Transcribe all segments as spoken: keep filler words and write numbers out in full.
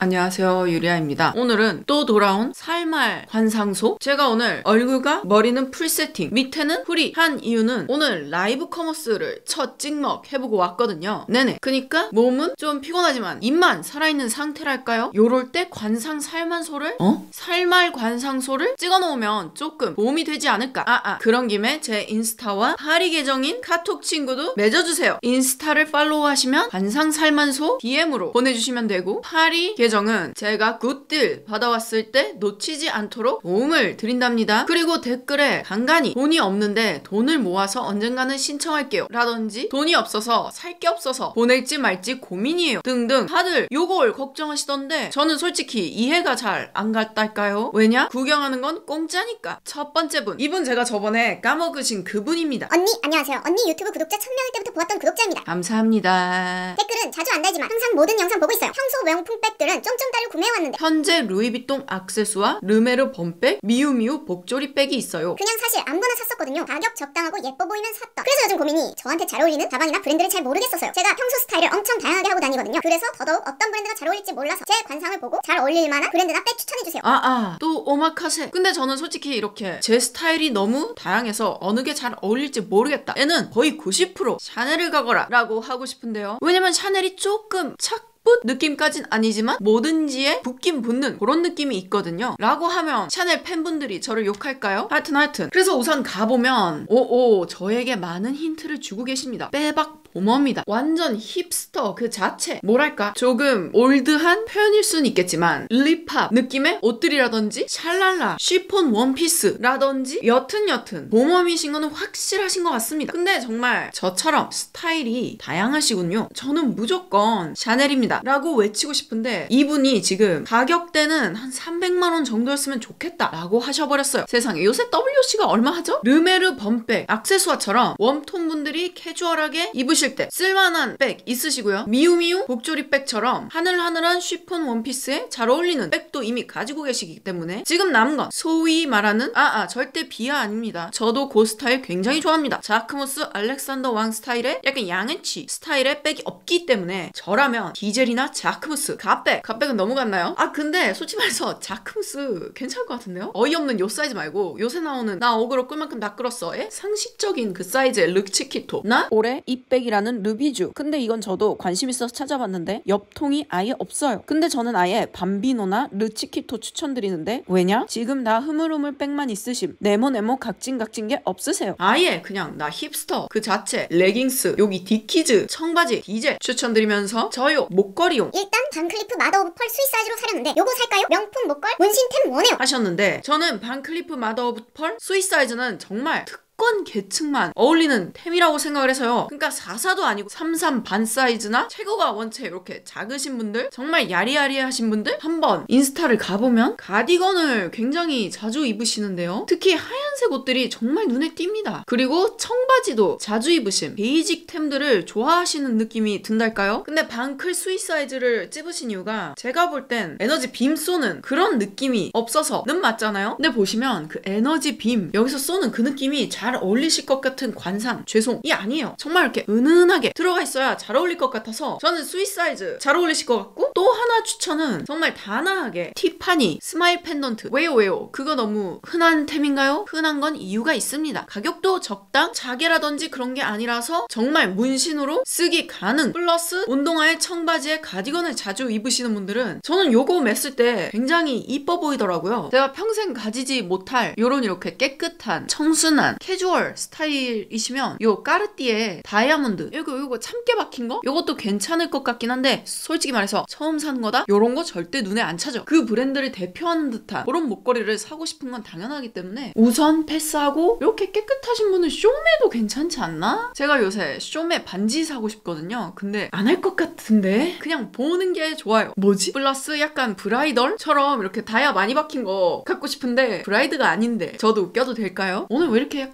안녕하세요, 유리아입니다. 오늘은 또 돌아온 살말 관상소. 제가 오늘 얼굴과 머리는 풀세팅, 밑에는 풀이 한 이유는 오늘 라이브 커머스를 첫 찍먹 해보고 왔거든요. 네네. 그니까 몸은 좀 피곤하지만 입만 살아있는 상태랄까요? 요럴 때 관상 살만소를 어? 살말 관상소를 찍어놓으면 조금 도움이 되지 않을까? 아아 아. 그런 김에 제 인스타와 파리 계정인 카톡 친구도 맺어주세요. 인스타를 팔로우하시면 관상 살만소 디엠으로 보내주시면 되고, 파리 계정 정은 제가 굿딜 받아왔을 때 놓치지 않도록 도움을 드린답니다. 그리고 댓글에 간간히 돈이 없는데 돈을 모아서 언젠가는 신청할게요 라든지 돈이 없어서 살 게 없어서 보낼지 말지 고민이에요 등등 다들 요걸 걱정하시던데 저는 솔직히 이해가 잘 안 갔달까요? 왜냐? 구경하는 건 공짜니까. 첫 번째 분, 이분 제가 저번에 까먹으신 그분입니다. 언니 안녕하세요. 언니 유튜브 구독자 천 명일 때부터 보았던 구독자입니다. 감사합니다. 댓글은 자주 안 달지만 항상 모든 영상 보고 있어요. 평소 명품백들은 쫑쫑 달러 구매해왔는데 현재 루이비통 액세수와 르메르 범백, 미우미우 복조리백이 있어요. 그냥 사실 아무거나 샀었거든요. 가격 적당하고 예뻐 보이면 샀다. 그래서 요즘 고민이 저한테 잘 어울리는 가방이나 브랜드를 잘 모르겠어서요. 제가 평소 스타일을 엄청 다양하게 하고 다니거든요. 그래서 더더욱 어떤 브랜드가 잘 어울릴지 몰라서 제 관상을 보고 잘 어울릴 만한 브랜드나 백 추천해주세요. 아아 또 오마카세. 근데 저는 솔직히 이렇게 제 스타일이 너무 다양해서 어느 게 잘 어울릴지 모르겠다. 얘는 거의 구십 퍼센트 샤넬을 가거라 라고 하고 싶은데요. 왜냐면 샤넬이 조금 착 느낌까진 아니지만 뭐든지에 붙긴 붙는 그런 느낌이 있거든요. 라고 하면 샤넬 팬분들이 저를 욕할까요? 하여튼 하여튼 그래서 우선 가보면 오오 저에게 많은 힌트를 주고 계십니다. 빼박 보머입니다. 완전 힙스터 그 자체. 뭐랄까 조금 올드한 표현일 수는 있겠지만 립합 느낌의 옷들이라든지 샬랄라 쉬폰 원피스라든지 여튼 여튼 보머이신 거는 확실하신 것 같습니다. 근데 정말 저처럼 스타일이 다양하시군요. 저는 무조건 샤넬입니다 라고 외치고 싶은데 이분이 지금 가격대는 한 삼백만 원 정도였으면 좋겠다 라고 하셔버렸어요. 세상에 요새 더블유씨가 얼마 하죠? 르메르 범백, 액세수아처럼 웜톤 분들이 캐주얼하게 입으실 때 쓸만한 백 있으시고요. 미우미우 복조리백처럼 하늘하늘한 쉬폰 원피스에 잘 어울리는 백도 이미 가지고 계시기 때문에 지금 남은 건 소위 말하는 아아 아, 절대 비하 아닙니다. 저도 그 스타일 굉장히 좋아합니다. 자크무스 알렉산더 왕 스타일의 약간 양해치 스타일의 백이 없기 때문에 저라면 디젤이나 자크무스 갓백 갓백은 너무 같나요? 아 근데 솔직히 말해서 자크무스 괜찮을 것 같은데요? 어이없는 요 사이즈 말고 요새 나오는 나 어그로 꿀 만큼 다 끌었어의 상식적인 그 사이즈의 르치키토 나 올해 이백이라는 루비주. 근데 이건 저도 관심 있어서 찾아봤는데 옆통이 아예 없어요. 근데 저는 아예 밤비노나 르치키토 추천드리는데 왜냐? 지금 나 흐물흐물 백만 있으심. 네모네모 각진각진 게 없으세요. 아예 그냥 나 힙스터 그 자체 레깅스 여기 디키즈 청바지 디젤 추천드리면서 저요 목걸이용 일단 반클리프 마더 오브 펄 스위 사이즈로 사려는데 요거 살까요? 명품 목걸 문신템 원해요 하셨는데 저는 반클리프 마더 오브 펄 스위 사이즈는 정말 특 권 계층만 어울리는 템이라고 생각을 해서요. 그러니까 사사도 아니고 삼삼 반 사이즈나 체구가 원체 이렇게 작으신 분들, 정말 야리야리하신 분들 한번 인스타를 가보면 가디건을 굉장히 자주 입으시는데요. 특히 하얀색 옷들이 정말 눈에 띕니다. 그리고 청바지도 자주 입으신 베이직 템들을 좋아하시는 느낌이 든달까요? 근데 반클 스위 사이즈를 찝으신 이유가 제가 볼 땐 에너지 빔 쏘는 그런 느낌이 없어서는 맞잖아요. 근데 보시면 그 에너지 빔 여기서 쏘는 그 느낌이 잘 어울리실 것 같은 관상 죄송이 아니에요. 정말 이렇게 은은하게 들어가 있어야 잘 어울릴 것 같아서 저는 스위 사이즈 잘 어울리실 것 같고, 또 하나 추천은 정말 단아하게 티파니 스마일 펜던트 왜요 왜요 그거 너무 흔한 템인가요? 흔한 건 이유가 있습니다. 가격도 적당 자개라든지 그런 게 아니라서 정말 문신으로 쓰기 가능, 플러스 운동화에 청바지에 가디건을 자주 입으시는 분들은 저는 요거 맸을 때 굉장히 이뻐 보이더라고요. 제가 평생 가지지 못할 요런 이렇게 깨끗한 청순한 캐주얼 스타일이시면 요 까르띠에 다이아몬드 이거 이거 참깨 박힌 거? 요것도 괜찮을 것 같긴 한데 솔직히 말해서 처음 사는 거다? 요런 거 절대 눈에 안 차죠. 그 브랜드를 대표하는 듯한 그런 목걸이를 사고 싶은 건 당연하기 때문에 우선 패스하고 이렇게 깨끗하신 분은 쇼메도 괜찮지 않나? 제가 요새 쇼메 반지 사고 싶거든요. 근데 안 할 것 같은데 그냥 보는 게 좋아요. 뭐지? 플러스 약간 브라이덜처럼 이렇게 다이아 많이 박힌 거 갖고 싶은데 브라이드가 아닌데 저도 웃겨도 될까요? 오늘 왜 이렇게 약간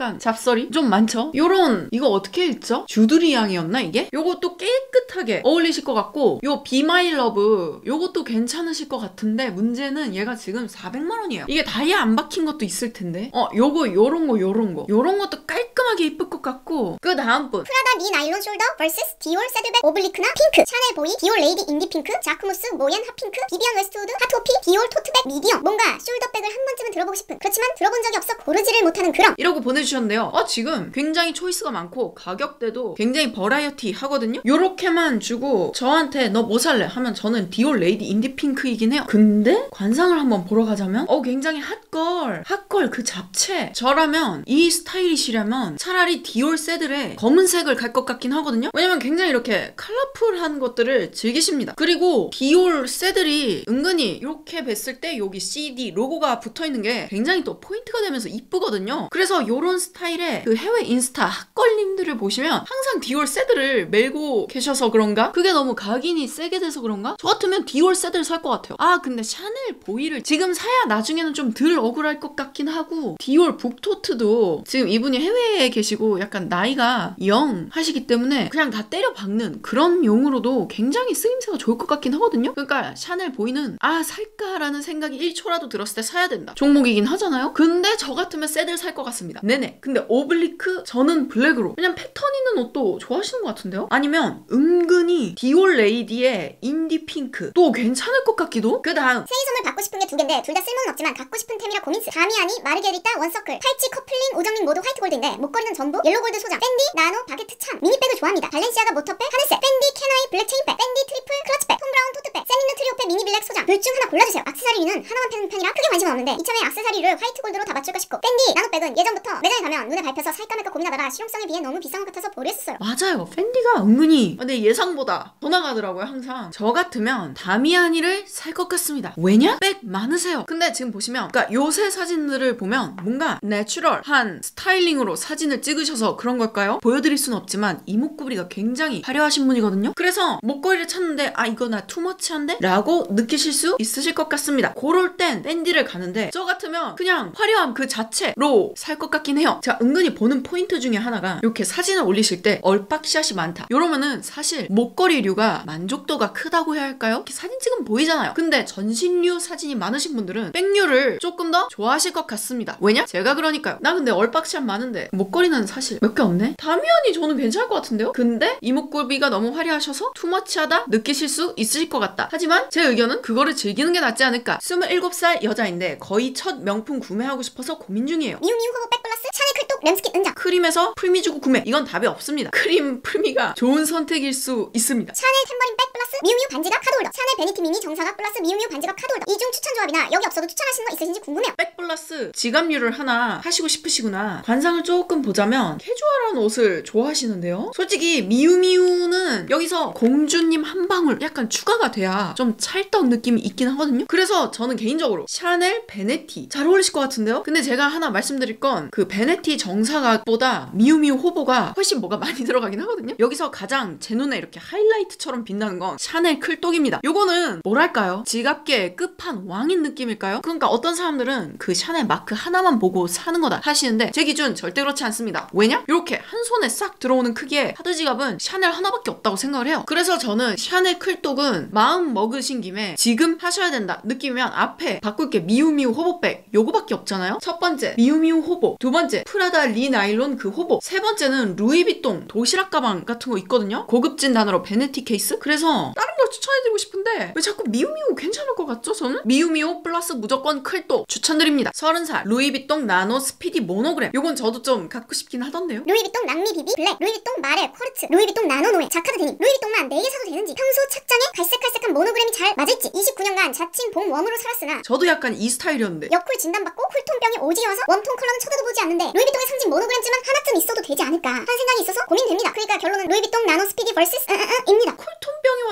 약간 잡설이 좀 많죠? 요런 이거 어떻게 읽죠? 주드리 양이었나 이게? 요것도 깨끗하게 어울리실 것 같고 요 Be My Love 요것도 괜찮으실 것 같은데 문제는 얘가 지금 사백만 원이에요. 이게 다이아 안 박힌 것도 있을 텐데 어 요거 요런 거 요런 거 요런 것도 깔끔하게 이쁠 것 같고 그 다음 분 프라다 니 나일론 숄더 vs 디올 새들백 오블리크나 핑크 샤넬 보이 디올 레이디 인디 핑크 자크무스 모옌 핫핑크 비비안 웨스트우드 핫호피 디올 토트백 미디엄 뭔가 숄더백을 한 번쯤은 들어보고 싶은 그렇지만 들어본 적이 없어 고르지를 못하는 그런 이러고 보내주셨는데요. 어 지금 굉장히 초이스가 많고 가격대도 굉장히 버라이어티 하거든요. 요렇게만 주고 저한테 너 뭐 살래? 하면 저는 디올 레이디 인디 핑크이긴 해요. 근데 관상을 한번 보러 가자면 어 굉장히 핫걸 핫걸 그 잡채 저라면 이 스타일이시라면 차라리 디올 새들의 검은색을 갈 것 같긴 하거든요. 왜냐면 굉장히 이렇게 컬러풀한 것들을 즐기십니다. 그리고 디올 새들이 은근히 이렇게 뵀을 때 여기 씨디 로고가 붙어있는 게 굉장히 또 포인트가 되면서 이쁘거든요. 그래서 요런 스타일의 그 해외 인스타 핫걸님들을 보시면 항상 디올 새들을 메고 계셔서 그런가? 그게 너무 각인이 세게 돼서 그런가? 저 같으면 디올 새들 살 것 같아요. 아 근데 샤넬 보이를 지금 사야 나중에는 좀 덜 억울할 것 같긴 하고 디올 북토트도 지금 이분이 해외에 계시고 약간 나이가 영 하시기 때문에 그냥 다 때려 박는 그런 용으로도 굉장히 쓰임새가 좋을 것 같긴 하거든요. 그러니까 샤넬 보이는 아 살까라는 생각이 일 초라도 들었을 때 사야 된다 종목이긴 하잖아요. 근데 저 같으면 새들 살 것 같습니다. 네네. 근데 오블리크 저는 블랙으로 그냥 패턴 있는 옷도 좋아하시는 것 같은데요? 아니면 은근히 디올 레이디의 인디 핑크 또 괜찮을 것 같기도. 그 다음 새해 선물 받고 싶은 게 두 개인데 둘 다 쓸모는 없지만 갖고 싶은 템이라 고민스 다미아니 마르게리따 원서클 팔찌 커플링 오정링 모두 화이트 골드인데 목걸이는 전부 옐로 골드 소장 팬디 나노 바게트 참 미니백을 좋아합니다. 발렌시아가 모터백 하늘색 팬디 캐나이 블랙 체인백 팬디 트리플 클러치백 톰 브라운 토트백 셀린느 트리오페 미니 블랙 소장 둘 중 하나 골라주세요. 액세서리 위는 하나만 패는 편이라 크게 관심은 없는데 이참에 액세서리를 화이트 골드로 다 맞출까 싶고 팬디 나노백은 예전부터 매장에 가면 눈에 밟혀서 살까 말까 고민하다가 실용성에 비해 너무 비싼 것 같아서 보류했었어요. 맞아요. 팬디가 은근히 내 예상보다 더 나가더라고요. 항상 저 같으면 다미아니를 살 것 같습니다. 왜냐? 백 많으세요. 근데 지금 보시면 그러니까 요새 사진들을 보면 뭔가 내추럴한 스타일링으로 사진을 찍으셔서 그런 걸까요? 보여드릴 수는 없지만 이목구비가 굉장히 화려하신 분이거든요. 그래서 목걸이를 찾는데 아 이거 나 투머치한데? 라고 느끼실 수 있으실 것 같습니다. 그럴 땐 팬디를 가는데 저 같으면 그냥 화려함 그 자체로 살 것 같긴 해요. 제가 은근히 보는 포인트 중에 하나가 이렇게 사진을 올리실 때 얼박샷이 많다. 이러면은 사실 목걸이류가 만족도가 크다고 해야 할까요? 이렇게 사진 찍으면 보이잖아요. 근데 전신류 사진이 많으신 분들은 백류를 조금 더 좋아하실 것 같습니다. 왜냐? 제가 그러니까요. 나 근데 얼박샷 많은데 목걸이는 사실 몇 개 없네? 다미안이 저는 괜찮을 것 같은데요? 근데 이목구비가 너무 화려하셔서 투머치하다 느끼실 수 있으실 것 같다. 하지만 제 의견은 그거를 즐기는 게 낫지 않을까. 스물일곱 살 여자인데 거의 첫 명품 구매하고 싶어서 고민 중이에요. 미우미우 호보 백 플러스 샤넬 클톡 램스킷 은장 크림에서 프리미 주고 구매. 이건 답이 없습니다. 크림 프리미가 좋은 선택일 수 있습니다. 샤넬 탬버린 백 플러스 미우미우 반지갑 카드홀더 샤넬 베니티 미니 정사각 플러스 미우미우 반지갑 카드홀더 이 중 추천 조합이나 여기 없어도 추천하시는 거 있으신지 궁금해요. 백 플러스 지갑류를 하나 하시고 싶으시구나. 관상을 조금 보자면 캐주얼한 옷을 좋아하시는데요. 솔직히 미우미우는 여기서 공주님 한 방울 약간 추가가 돼야 좀 찰떡 느낌이 있긴 하거든요. 그래서 저는 개인적으로 샤넬 베네티 잘 어울리실 것 같은데요. 근데 제가 하나 말씀드릴 건 그 베네티 정사각보다 미우미우 호보가 훨씬 뭐가 많이 들어가긴 하거든요. 여기서 가장 제 눈에 이렇게 하이라이트처럼 빛나는 건 샤넬 클똑입니다. 요거는 뭐랄까요? 지갑계의 끝판왕인 느낌일까요? 그러니까 어떤 사람들은 그 샤넬 마크 하나만 보고 사는 거다 하시는데 제 기준 절대 그렇지 않습니다. 왜냐? 이렇게 한 손에 싹 들어오는 크기의 하드 지갑은 샤넬 하나밖에 없다고 생각을 해요. 그래서 저는 샤넬 클똑은 마음 먹으신 김에 지금 하셔야 된다 느끼면 앞에 바꿀 게 미우미우 호보백 요거밖에 없잖아요. 첫 번째 미우미우 호보, 두 번째 프라다 리 나일론 그 호보, 세 번째는 루이비통 도시락 가방 같은 거 있거든요. 고급진 단어로 베네티 케이스. 그래서 다른 걸 추천해드리고 싶은데 왜 자꾸 미우미우 괜찮을 것 같죠? 저는 미우미우 플러스 무조건 클똑 추천드립니다. 서른 살 루이비통 나노 스피디 모노그램 요건 저도 좀 갖고 싶긴 하던데요. 루이비통 랑미 비비 블랙 루이비통 마레 쿼르츠 루이비통 나노 노에 자카드 데님 루이비통만 네 개 사도 되는지 평소 착장에 갈색갈색한 모노그램이 잘 맞을지 이십구 년간 자칭 봄 웜으로 살았으나 저도 약간 이 스타일이었는데 여쿨 진단받고 쿨톤병이 오지게 와서 웜톤 컬러는 쳐다도 보지 않는데 루이비통의 상징 모노그램쯤은 하나쯤 있어도 되지 않을까 하는 생각이 있어서 고민됩니다. 그러니까 결론은 루이비통 나노 스피디 vs 응, 응, 응, 입니다. 쿨톤병이 왔는데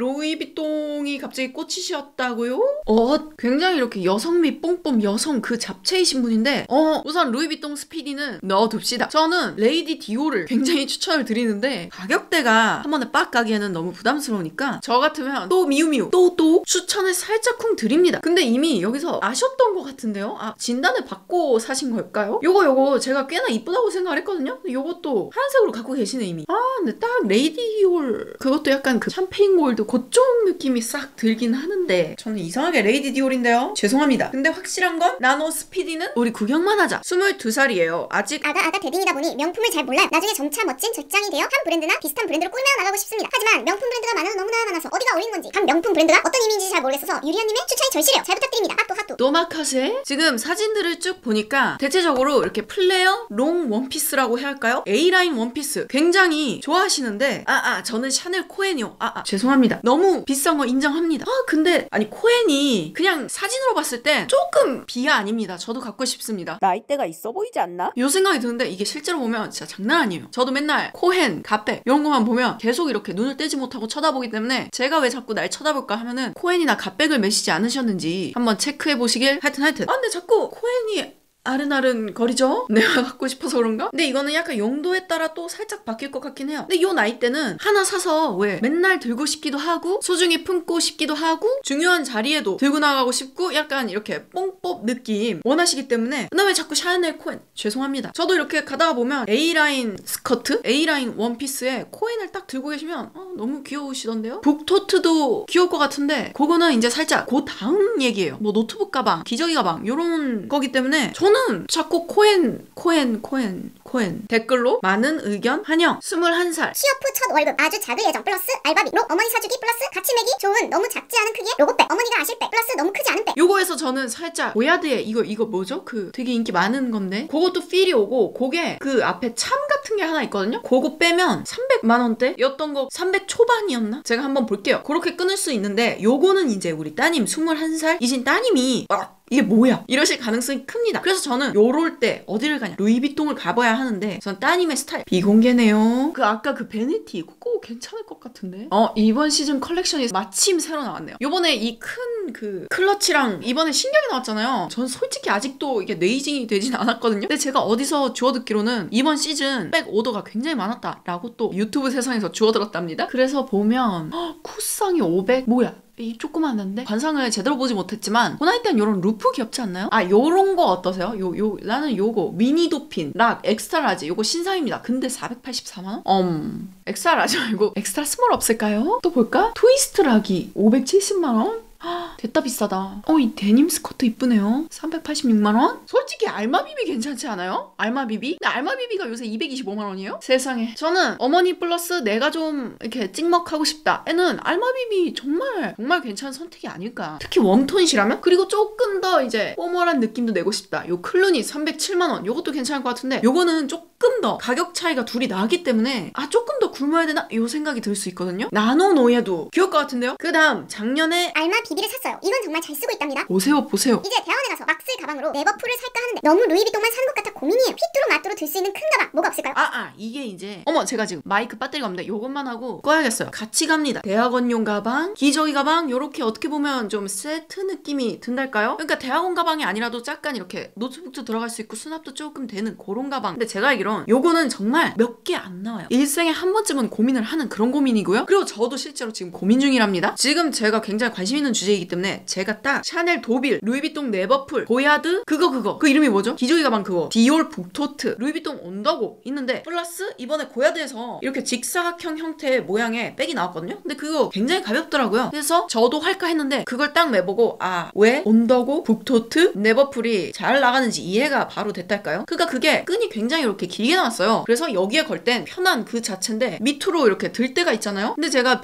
루이비통이 갑자기 꽂히셨다고요? 어, 굉장히 이렇게 여성미 뽕뽕 여성 그 잡채이신 분인데 어, 우선 루이비통 스피디는 넣어둡시다. 저는 레이디 디올을 굉장히 추천을 드리는데 가격대가 한 번에 빡 가기에는 너무 부담스러우니까 저 같으면 또 미우미우 또 또 추천을 살짝 쿵 드립니다. 근데 이미 여기서 아셨던 것 같은데요? 아, 진단을 받고 사신 걸까요? 요거 요거 제가 꽤나 이쁘다고 생각을 했거든요? 요것도 하얀색으로 갖고 계시네 이미. 아, 근데 딱 레이디 디올 그것도 약간 그 샴페인 골드 그쪽 느낌이 싹 들긴 하는데 저는 이상하게 레이디 디올인데요? 죄송합니다. 근데 확실한 건 나노 스피디는 우리 구경만 하자. 스물두 살이에요. 아직 아가 아가 대딩이다 보니 명품을 잘 몰라요. 나중에 점차 멋진 절장이 되어 한 브랜드나 비슷한 브랜드로 꾸며 나가고 싶습니다. 하지만 명품 브랜드가 많아서 너무나 많아서 어디가 어린 건지 각 명품 브랜드가 어떤 의미인지 잘 모르겠어서 유리언님의 추천이 절실해요. 잘 부탁드립니다. 하또 하또. 노마카세? 지금 사진들을 쭉 보니까 대체적으로 이렇게 플레어 롱 원피스라고 해야 할까요? A라인 원피스 굉장히 좋아하시는데 아아 저는 샤넬 코엔이요. 아아 죄송합니다. 너무 비싼 거 인정합니다. 아 근데 아니 코엔이 그냥 사진으로 봤을 때 조금 비하 아닙니다. 저도 갖고 싶습니다. 나이대가 있어 보이지 않나? 요 생각이 드는데 이게 실제로 보면 진짜 장난 아니에요. 저도 맨날 코헨, 가백 이런 것만 보면 계속 이렇게 눈을 떼지 못하고 쳐다보기 때문에 제가 왜 자꾸 날 쳐다볼까 하면은 코헨이나 가백을 매시지 않으셨는지 한번 체크해 보시길. 하여튼 하여튼 아 근데 자꾸 코헨이 아른아른 거리죠? 내가 갖고 싶어서 그런가? 근데 이거는 약간 용도에 따라 또 살짝 바뀔 것 같긴 해요. 근데 요 나이 때는 하나 사서 왜 맨날 들고 싶기도 하고 소중히 품고 싶기도 하고 중요한 자리에도 들고 나가고 싶고 약간 이렇게 뽕뽀 느낌 원하시기 때문에 나 왜 자꾸 샤넬 코엔 죄송합니다. 저도 이렇게 가다가 보면 A라인 스커트, A라인 원피스에 코엔을 딱 들고 계시면 어, 너무 귀여우시던데요? 북토트도 귀여울 것 같은데 그거는 이제 살짝 그 다음 얘기예요. 뭐 노트북 가방, 기저귀 가방 요런 거기 때문에 저는 자꾸 코엔, 코엔, 코엔, 코엔 댓글로 많은 의견 환영. 스물한 살 취업 후 첫 월급 아주 작을 예정 플러스 알바비 로 어머니 사주기 플러스 같이 매기 좋은 너무 작지 않은 크기의 로고백 어머니가 아실 백 플러스 너무 크지 않은 백. 요거에서 저는 살짝 보야드에 이거 이거 뭐죠? 그 되게 인기 많은 건데 그것도 필이 오고 그게 그 앞에 참 같은 게 하나 있거든요? 그거 빼면 삼백만 원대였던 거 삼백 초반이었나? 제가 한번 볼게요. 그렇게 끊을 수 있는데 요거는 이제 우리 따님 스물한 살이신 따님이 막 이게 뭐야? 이러실 가능성이 큽니다. 그래서 저는 요럴 때 어디를 가냐? 루이비통을 가봐야 하는데 전 따님의 스타일 비공개네요. 그 아까 그 베네티 그거 괜찮을 것 같은데? 어 이번 시즌 컬렉션이 마침 새로 나왔네요. 요번에 이 큰 그 클러치랑 이번에 신경이 나왔잖아요. 전 솔직히 아직도 이게 네이징이 되진 않았거든요. 근데 제가 어디서 주워듣기로는 이번 시즌 백 오더가 굉장히 많았다라고 또 유튜브 세상에서 주워들었답니다. 그래서 보면 헉, 쿠상이 오백? 뭐야? 이 조그만한데? 관상을 제대로 보지 못했지만 그 나이 때는 요런 루프 귀엽지 않나요? 아 요런 거 어떠세요? 요, 요 나는 요거 미니 도핀 락 엑스트라 라지 요거 신상입니다. 근데 사백팔십사만 원? 음 엑스트라 라지 말고 엑스트라 스몰 없을까요? 또 볼까? 트위스트 락이 오백칠십만 원? 됐다 비싸다. 어, 이 데님 스커트 이쁘네요. 삼백팔십육만 원? 솔직히 알마비비 괜찮지 않아요? 알마비비? 근데 알마비비가 요새 이백이십오만 원이에요? 세상에. 저는 어머니 플러스 내가 좀 이렇게 찍먹하고 싶다 에는 알마비비 정말 정말 괜찮은 선택이 아닐까. 특히 웜톤이시라면? 그리고 조금 더 이제 포멀한 느낌도 내고 싶다. 요 클루니 삼백칠만 원 요것도 괜찮을 것 같은데 요거는 조금 더 가격 차이가 둘이 나기 때문에 아 조금 더 굶어야 되나? 요 생각이 들 수 있거든요. 나노 노예도 귀여울 것 같은데요? 그 다음 작년에 알마 비비를 샀어요. 이건 정말 잘 쓰고 있답니다. 보세요 보세요. 이제 대학원에 가서 막 쓸 가방으로 네버풀을 살까 하는데 너무 루이비통만 사는 것 같아 고민이에요. 휘뚜루 마뚜루 들 수 있는 큰 가방 뭐가 없을까요? 아, 아, 이게 이제 어머 제가 지금 마이크 배터리가 없는데 요것만 하고 꺼야겠어요. 같이 갑니다. 대학원용 가방, 기저귀 가방 요렇게 어떻게 보면 좀 세트 느낌이 든달까요? 그러니까 대학원 가방이 아니라도 약간 이렇게 노트북도 들어갈 수 있고 수납도 조금 되는 그런 가방. 근데 제가 알기론 요거는 정말 몇 개 안 나와요. 일생에 한 번쯤은 고민을 하는 그런 고민이고요. 그리고 저도 실제로 지금 고민 중이랍니다. 지금 제가 굉장히 관심 있는 주제이기 때문에 제가 딱 샤넬 도빌, 루이비통 네버풀, 보야드 그거 그거 그 이름이 뭐죠? 기저귀 가방 그거, 디올 북토트, 루이비통 온더고 있는데 플러스 이번에 고야드에서 이렇게 직사각형 형태의 모양의 백이 나왔거든요. 근데 그거 굉장히 가볍더라고요. 그래서 저도 할까 했는데 그걸 딱 매보고 아 왜 온더고 북토트 네버풀이 잘 나가는지 이해가 바로 됐달까요? 그러니까 그게 끈이 굉장히 이렇게 길게 나왔어요. 그래서 여기에 걸 땐 편한 그 자체인데 밑으로 이렇게 들 때가 있잖아요. 근데 제가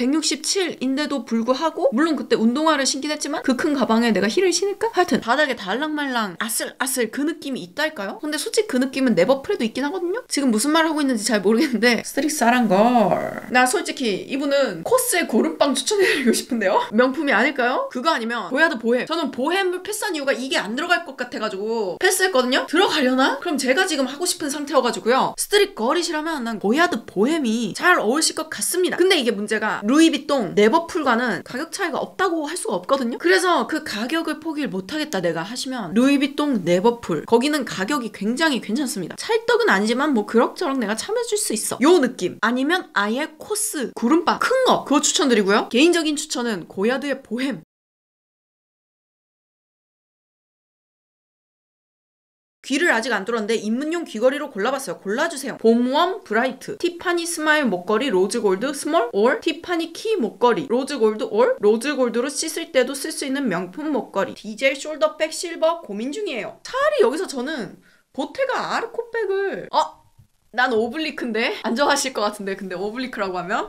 백육십칠인데도 불구하고 물론 그때 운동화를 신긴 했지만 그 큰 가방에 내가 힐을 신을까? 하여튼 바닥에 달랑말랑 약간 아슬아슬 그 느낌이 있달까요? 근데 솔직히 그 느낌은 네버풀에도 있긴 하거든요? 지금 무슨 말을 하고 있는지 잘 모르겠는데 스트릭사란 걸. 나 솔직히 이분은 코스의 고름빵 추천해드리고 싶은데요? 명품이 아닐까요? 그거 아니면 보야드 보헤. 저는 보헤를 패스한 이유가 이게 안 들어갈 것 같아가지고 패스했거든요? 들어가려나? 그럼 제가 지금 하고 싶은 상태여가지고요. 스트릿 걸이시라면 난 보야드 보헤이 잘 어울리실 것 같습니다. 근데 이게 문제가 루이비통 네버풀과는 가격 차이가 없다고 할 수가 없거든요? 그래서 그 가격을 포기를 못하겠다 내가 하시면 루이비통 네버풀 거기는 가격이 굉장히 괜찮습니다. 찰떡은 아니지만 뭐 그럭저럭 내가 참여해줄 수 있어. 요 느낌. 아니면 아예 코스 구름빵 큰 거 그거 추천드리고요. 개인적인 추천은 고야드의 보헴. 귀를 아직 안 뚫었는데 입문용 귀걸이로 골라봤어요. 골라주세요. 봄웜 브라이트, 티파니 스마일 목걸이 로즈 골드 스몰 올, 티파니 키 목걸이 로즈 골드 올, 로즈 골드로 씻을 때도 쓸 수 있는 명품 목걸이, 디젤 숄더백 실버 고민 중이에요. 차라리 여기서 저는 보테가 아르코백을 어? 난 오블리크인데? 안 좋아하실 것 같은데 근데 오블리크라고 하면?